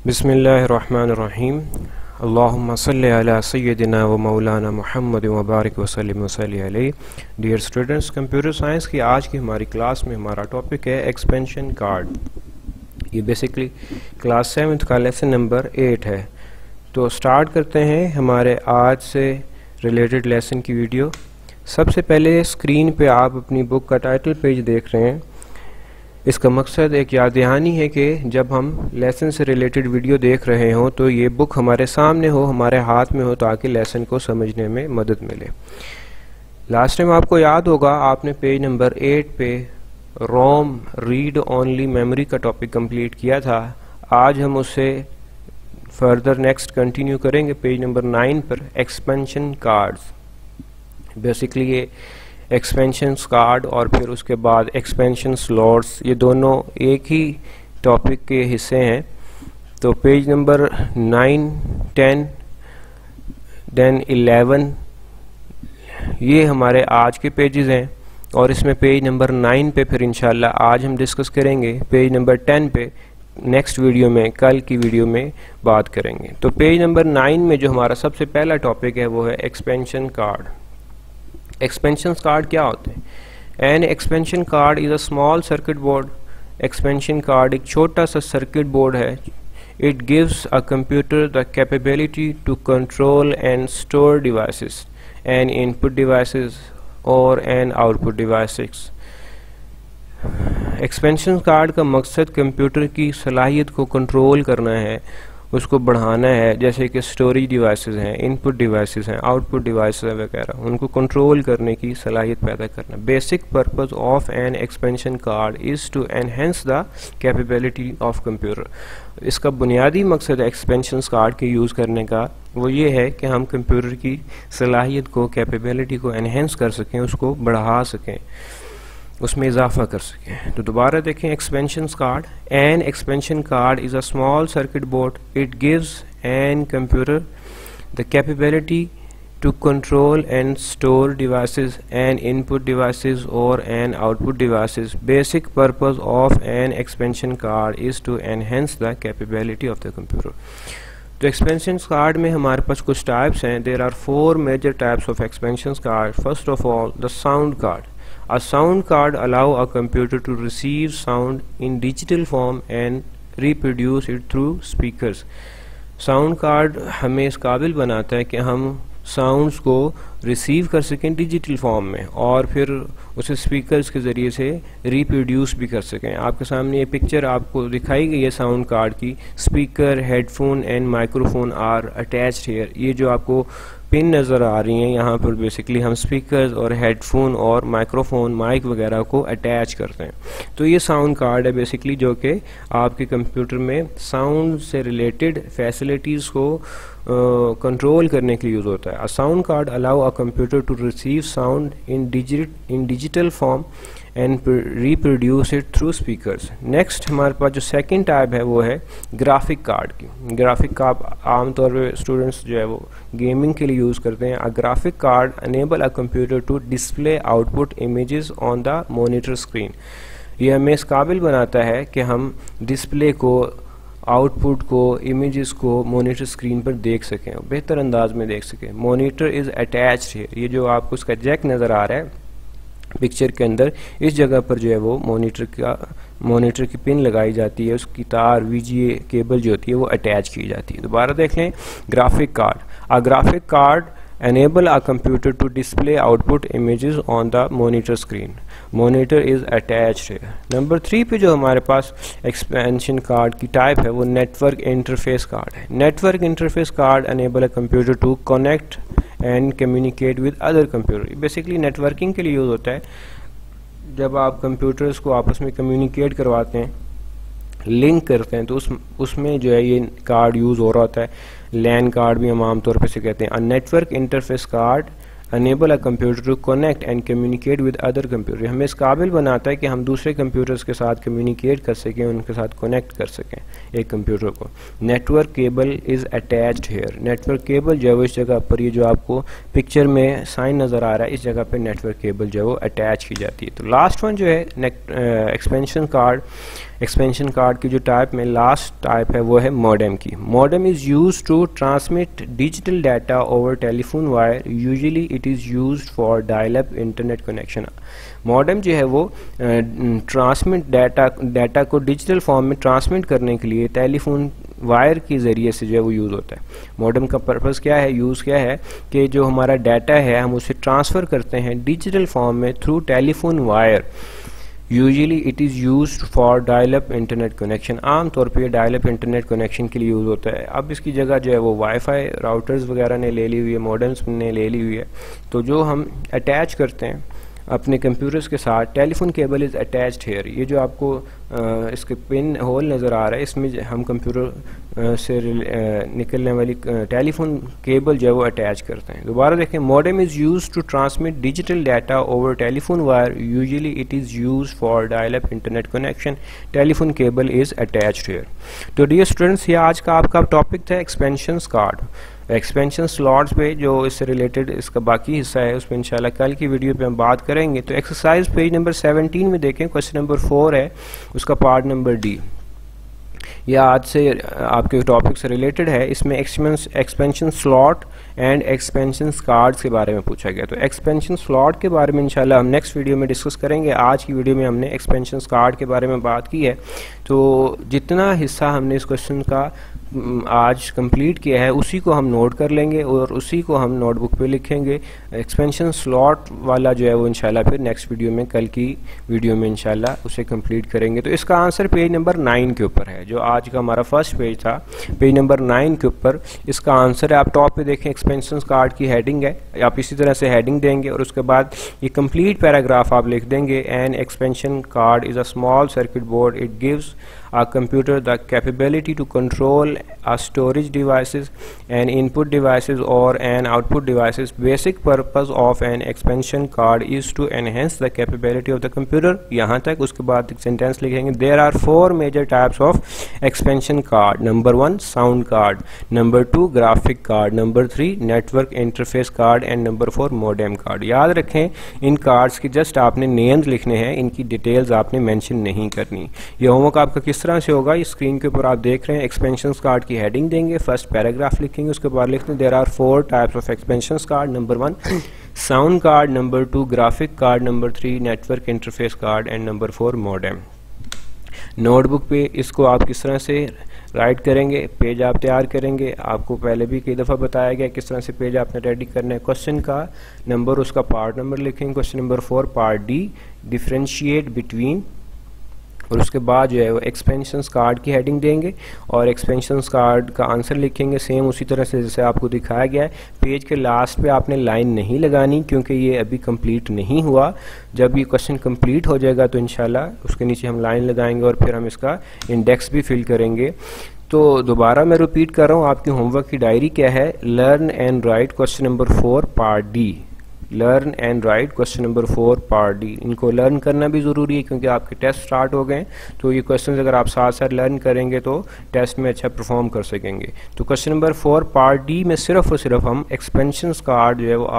बिस्मिल्लाहिर्रहमानिर्रहीम। अल्लाहुम्मा सल्लि अला सय्यदिना व मौलाना मुहम्मद व बारिक वसल्लिम वसल्लि अलैहि। डियर स्टूडेंट्स, कंप्यूटर साइंस की आज की हमारी क्लास में हमारा टॉपिक है एक्सपेंशन कार्ड। ये बेसिकली क्लास 7 का लेसन नंबर 8 है। तो स्टार्ट करते हैं हमारे आज से रिलेटेड लेसन की वीडियो। सबसे पहले स्क्रीन पे आप अपनी बुक का टाइटल पेज देख रहे हैं। इसका मकसद एक याद दहानी है कि जब हम लेसन से रिलेटेड वीडियो देख रहे हों तो ये बुक हमारे सामने हो, हमारे हाथ में हो, ताकि लेसन को समझने में मदद मिले। लास्ट टाइम आपको याद होगा आपने पेज नंबर 8 पे रोम रीड ओनली मेमोरी का टॉपिक कंप्लीट किया था। आज हम उससे फर्दर नेक्स्ट कंटिन्यू करेंगे पेज नंबर 9 पर एक्सपेंशन कार्ड्स। बेसिकली ये एक्सपेंशन कार्ड और फिर उसके बाद एक्सपेंशन स्लॉट्स, ये दोनों एक ही टॉपिक के हिस्से हैं। तो पेज नंबर 9, 10, देन 11 ये हमारे आज के पेजेस हैं और इसमें पेज नंबर 9 पे फिर इंशाल्लाह आज हम डिस्कस करेंगे। पेज नंबर 10 पे नेक्स्ट वीडियो में, कल की वीडियो में बात करेंगे। तो पेज नंबर 9 में जो हमारा सबसे पहला टॉपिक है वो है एक्सपेंशन कार्ड। एक्सपेंशन कार्ड क्या होते हैं? An expansion card is a small circuit board. Expansion card एक छोटा सा सर्किट बोर्ड है। It gives a computer the capability to control and store devices and input devices और and output devices. Expansion card का मकसद computer की सलाहियत को कंट्रोल करना है, उसको बढ़ाना है। जैसे कि स्टोरेज डिवाइसेस हैं, इनपुट डिवाइसेस हैं, आउटपुट डिवाइसेस वगैरह, उनको कंट्रोल करने की सलाहियत पैदा करना। Basic purpose of an expansion card is to enhance the capability of computer. इसका बुनियादी मकसद एक्सपेंशन कार्ड के यूज़ करने का वो ये है कि हम कंप्यूटर की सलाहियत को, कैपेबिलिटी को एनहेंस कर सकें, उसको बढ़ा सकें, उसमें इजाफा कर सकें। तो दोबारा देखें expansion card. An expansion card is a small circuit board. It gives an computer the capability to control and store devices and input devices और and output devices. Basic purpose of an expansion card is to enhance the capability of the computer. तो expansion card में हमारे पास कुछ types हैं। There are 4 major types of expansion card. First of all the sound card. A sound card allow a computer to receive sound in digital form and reproduce it through speakers. Sound card हमें इस काबिल बनाता है कि हम sounds को receive कर सकें डिजिटल फॉर्म में और फिर उसे स्पीकर्स के ज़रिए से रिप्रोड्यूस भी कर सकें। आपके सामने ये पिक्चर आपको दिखाई गई है साउंड कार्ड की। Speaker, headphone and microphone are attached here. ये जो आपको पिन नज़र आ रही हैं यहाँ पर बेसिकली हम स्पीकर्स और हेडफोन और माइक्रोफोन, माइक वगैरह को अटैच करते हैं। तो ये साउंड कार्ड है बेसिकली जो कि आपके कंप्यूटर में साउंड से रिलेटेड फैसिलिटीज़ को कंट्रोल करने के लिए यूज़ होता है। A sound card allow a computer to receive sound in digital form and reproduce it through speakers. Next हमारे पास जो सेकंड टाइप है वो है ग्राफिक कार्ड की। ग्राफिक कार्ड आमतौर पर स्टूडेंट्स जो है वो गेमिंग के लिए यूज़ करते हैं। A graphic card enable a computer to display output images on the monitor screen. ये हमें इस काबिल बनाता है कि हम डिस्प्ले को, आउटपुट को, इमेजेस को मॉनिटर स्क्रीन पर देख सकें, बेहतर अंदाज में देख सकें। मॉनिटर इज़ अटैच्ड है। ये जो आपको इसका जैक नज़र आ रहा है पिक्चर के अंदर, इस जगह पर जो है वो मॉनिटर की पिन लगाई जाती है, उसकी तार VGA केबल जो होती है वो अटैच की जाती है। दोबारा देख लें graphic card. A graphic card enable a computer to display output images on the monitor screen. Monitor is attached here. Number 3 पे जो हमारे पास एक्सपेंशन कार्ड की टाइप है वो नेटवर्क इंटरफेस कार्ड है। Network interface card enable a computer to connect and communicate with other computer. Basically networking के लिए यूज़ होता है। जब आप कंप्यूटर्स को आपस में कम्युनिकेट करवाते हैं, लिंक करते हैं, तो उसमें जो है ये कार्ड यूज़ हो रहा होता है। लैन कार्ड भी हम आमतौर पर से कहते हैं। A network interface card enable a computer to connect and communicate with other computer, हमें इस काबिल बनाता है कि हम दूसरे कंप्यूटर्स के साथ कम्युनिकेट कर सकें, उनके साथ कनेक्ट कर सकें एक कंप्यूटर को। Network cable is attached here, network cable जो है वो इस जगह पर, ये जो आपको पिक्चर में साइन नज़र आ रहा है, इस जगह पर नेटवर्क केबल जो है वो अटैच की जाती है। तो लास्ट वन जो है एक्सपेंशन कार्ड, एक्सपेंशन कार्ड की जो टाइप में लास्ट टाइप है वो है मॉडेम की। Modem is use to transmit digital data over telephone wire, usually it is used for dial up internet connection. Modem जो है वो ट्रांसमिट डाटा को डिजिटल फॉर्म में ट्रांसमिट करने के लिए टेलीफोन वायर के ज़रिए से जो है वो यूज़ होता है। मॉडेम का पर्पज़ क्या है, यूज़ क्या है कि जो हमारा डाटा है हम उसे ट्रांसफ़र करते हैं डिजिटल फॉर्म में through telephone wire. Usually it is used for dial up internet connection, आम तौर पे डायल अप इंटरनेट कनेक्शन के लिए यूज़ होता है। अब इसकी जगह जो है वो वाईफाई राउटर्स वगैरह ने ले ली हुई है, मॉडेम्स ने ले ली हुई है। तो जो हम अटैच करते हैं अपने कंप्यूटर्स के साथ, telephone cable is attached here, ये जो आपको इसके पिन होल नज़र आ रहा है, इसमें हम कंप्यूटर से निकलने वाली टेलीफोन केबल जो है वो अटैच करते हैं। दोबारा देखें, modem is used to transmit digital data over telephone wire, usually it is used for dial up internet connection, telephone cable is attached here. तो डियर स्टूडेंट्स, ये आज का आपका टॉपिक था एक्सपेंशन कार्ड। एक्सपेंशन स्लॉट्स पे जो इससे related इसका बाकी हिस्सा है उसमें इंशाल्लाह कल की वीडियो पे हम बात करेंगे। तो एक्सरसाइज पेज नंबर 17 में देखें, क्वेश्चन नंबर 4 है, उसका पार्ट नंबर डी। यह आज से आपके टॉपिक से रिलेटेड है। इसमें expansion slot and expansion cards के बारे में पूछा गया। तो एक्सपेंशन स्लॉट के बारे में इंशाल्लाह हम नेक्स्ट वीडियो में डिस्कस करेंगे। आज की वीडियो में हमने एक्सपेंशन कार्ड के बारे में बात की है। तो जितना हिस्सा हमने इस क्वेश्चन का आज कंप्लीट किया है उसी को हम नोट कर लेंगे और उसी को हम नोटबुक पे लिखेंगे। एक्सपेंशन स्लॉट वाला जो है वो इंशाल्लाह फिर नेक्स्ट वीडियो में, कल की वीडियो में इंशाल्लाह उसे कंप्लीट करेंगे। तो इसका आंसर पेज नंबर 9 के ऊपर है, जो आज का हमारा फर्स्ट पेज था, पेज नंबर 9 के ऊपर इसका आंसर है। आप टॉप पे देखें, एक्सपेंशन कार्ड की हेडिंग है, आप इसी तरह से हेडिंग देंगे और उसके बाद ये कंप्लीट पैराग्राफ आप लिख देंगे। An expansion card is a small circuit board, it gives a computer the capability to control a storage devices, an input devices or an output devices. Basic purpose of an expansion card is to enhance the capability of the computer. यहाँ तक, उसके बाद एक sentence लिखेंगे। There are 4 major types of expansion card. Number 1 sound card, number 2 graphic card, number 3 network interface card and number 4 modem card. याद रखें, इन cards की जस्ट आपने नेम्स लिखने हैं, इनकी डिटेल्स आपने मेंशन नहीं करनी। ये होमवर्क आपका किस तरह से होगा, इस स्क्रीन के ऊपर आप देख रहे हैं। एक्सपेंशन कार्ड की हेडिंग देंगे, फर्स्ट पैराग्राफ लिखेंगे, उसके बाद लिखते हैं there are 4 types of expansion card. Number 1 sound card, number 2 graphic card, number 3 network interface card and number 4 modem. Notebook पे इसको आप किस तरह से राइट करेंगे, पेज आप तैयार करेंगे। आपको पहले भी कई दफ़ा बताया गया किस तरह से पेज आपने रेडी करना है। क्वेश्चन का नंबर, उसका पार्ट नंबर लिखेंगे। Question number 4 part D, differentiate between, और उसके बाद जो है वो एक्सपेंशन कार्ड की हेडिंग देंगे और एक्सपेंशन कार्ड का आंसर लिखेंगे सेम उसी तरह से जैसे आपको दिखाया गया है। पेज के लास्ट पे आपने लाइन नहीं लगानी क्योंकि ये अभी कंप्लीट नहीं हुआ। जब ये क्वेश्चन कंप्लीट हो जाएगा तो इंशाल्लाह उसके नीचे हम लाइन लगाएंगे और फिर हम इसका इंडेक्स भी फिल करेंगे। तो दोबारा मैं रिपीट कर रहा हूँ, आपकी होमवर्क की डायरी क्या है, learn and write question number 4 part D, learn and write question number 4 part D. इनको लर्न करना भी ज़रूरी है क्योंकि आपके टेस्ट स्टार्ट हो गए, तो ये क्वेश्चंस अगर आप साथ साथ लर्न करेंगे तो टेस्ट में अच्छा परफॉर्म कर सकेंगे। तो क्वेश्चन नंबर 4 पार्ट डी में सिर्फ और सिर्फ हम एक्सपेंशन कार्ड जो है वो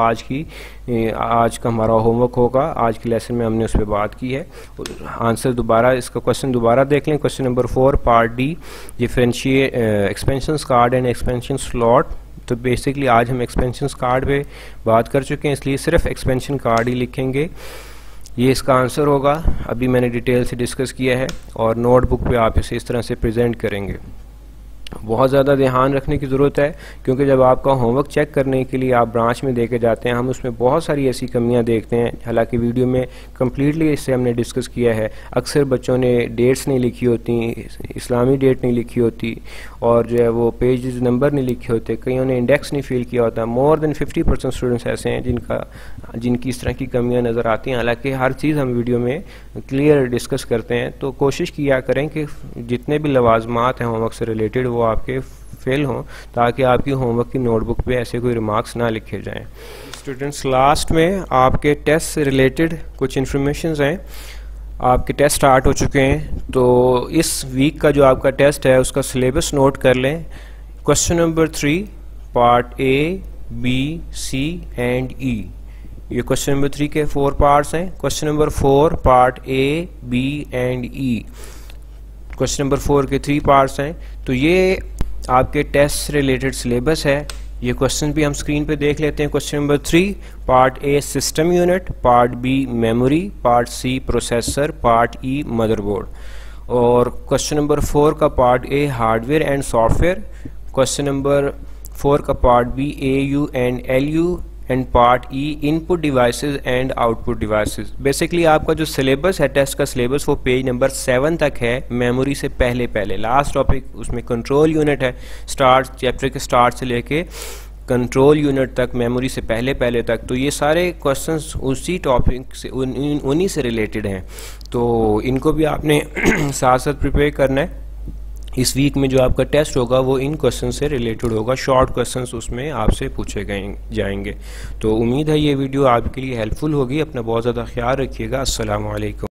आज का हमारा होमवर्क होगा। आज के लेसन में हमने उस पर बात की है। आंसर दोबारा, इसका क्वेश्चन दोबारा देख लें। Question number 4 part D, differentiate expansion card and expansion slot. तो बेसिकली आज हम एक्सपेंशन कार्ड पे बात कर चुके हैं, इसलिए सिर्फ एक्सपेंशन कार्ड ही लिखेंगे। ये इसका आंसर होगा, अभी मैंने डिटेल से डिस्कस किया है और नोटबुक पे आप इसे इस तरह से प्रेजेंट करेंगे। बहुत ज़्यादा ध्यान रखने की ज़रूरत है क्योंकि जब आपका होमवर्क चेक करने के लिए आप ब्रांच में देके जाते हैं, हम उसमें बहुत सारी ऐसी कमियां देखते हैं। हालांकि वीडियो में कम्प्लीटली इससे हमने डिस्कस किया है। अक्सर बच्चों ने डेट्स नहीं लिखी होती, इस्लामी डेट नहीं लिखी होती और जो है वो पेजेस नंबर नहीं लिखे होते, कईयों ने इंडेक्स नहीं फिल किया होता। मोर देन 50% स्टूडेंट्स ऐसे हैं जिनकी इस तरह की कमियाँ नज़र आती हैं। हालाँकि हर चीज़ हम वीडियो में क्लियर डिस्कस करते हैं, तो कोशिश किया करें कि जितने भी लवाजमात हैं होमवर्क से रिलेटेड वो आपके फिल हों, ताकि आपकी होमवर्क की नोटबुक पे ऐसे कोई रिमार्क्स ना लिखे जाएं। स्टूडेंट्स, लास्ट में आपके टेस्ट से रिलेटेड कुछ इन्फॉर्मेशंस हैं। आपके टेस्ट स्टार्ट हो चुके हैं, तो इस वीक का जो आपका टेस्ट है उसका सिलेबस नोट कर लें। Question number 3 part A, B, C and E, ये क्वेश्चन नंबर 3 के 4 पार्ट्स हैं। Question number 4 part A, B and E, question number 4 के 3 पार्ट्स हैं। तो ये आपके टेस्ट से रिलेटेड सिलेबस है। ये क्वेश्चन भी हम स्क्रीन पे देख लेते हैं। Question number 3 part A system unit, part B memory, part C processor, part E motherboard. और क्वेश्चन नंबर 4 का part A hardware and software, question number 4 का part B A U and L U and part E input devices and output devices. Basically आपका जो syllabus है, test का syllabus, वो page number 7 तक है। मेमोरी से पहले लास्ट टॉपिक उसमें कंट्रोल यूनिट है। स्टार्ट चैप्टर के स्टार्ट से लेके कंट्रोल यूनिट तक, मेमोरी से पहले तक। तो ये सारे क्वेश्चंस उसी टॉपिक से उन्हीं से रिलेटेड हैं, तो इनको भी आपने साथ साथ प्रिपेयर करना है। इस वीक में जो आपका टेस्ट होगा वो इन क्वेश्चन से रिलेटेड होगा, शॉर्ट क्वेश्चंस उसमें आपसे पूछे जाएंगे। तो उम्मीद है ये वीडियो आपके लिए हेल्पफुल होगी। अपना बहुत ज़्यादा ख्याल रखिएगा। अस्सलाम वालेकुम।